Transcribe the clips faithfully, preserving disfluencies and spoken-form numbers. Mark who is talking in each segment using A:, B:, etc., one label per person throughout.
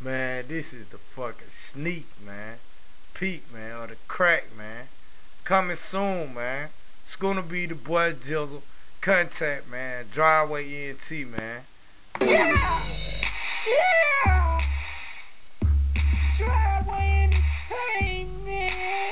A: Man, this is the fucking sneak, man. Peep, man, or the crack, man. Coming soon, man. It's gonna be the boy Jizzle. Contact, man. Driveway E N T, man.
B: Yeah! Yeah! Driveway Entertainment!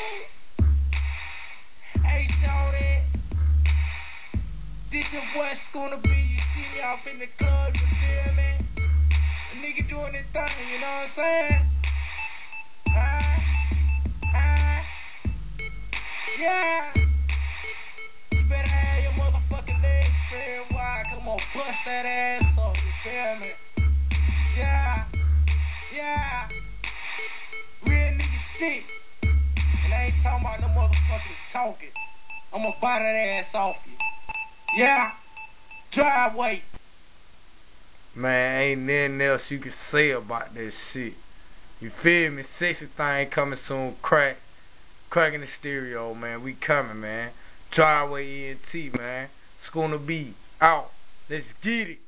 B: Hey, shorty. This is what's gonna be. You see me off in the club, you feel me? A nigga doing his thing, you know what I'm saying? Huh? Huh? Yeah! You better have your motherfucking legs spread wide, cause I'm gonna bust that ass off, you feel me? Yeah! Yeah! Real nigga shit. And I ain't talking about no motherfucking talking. I'ma buy that ass off you. Yeah! Driveway!
A: Man, ain't nothing else you can say about that shit. You feel me? Sexy thing coming soon. Crack. Cracking the stereo, man. We coming, man. Driveway E N T, man. It's gonna be out. Let's get it.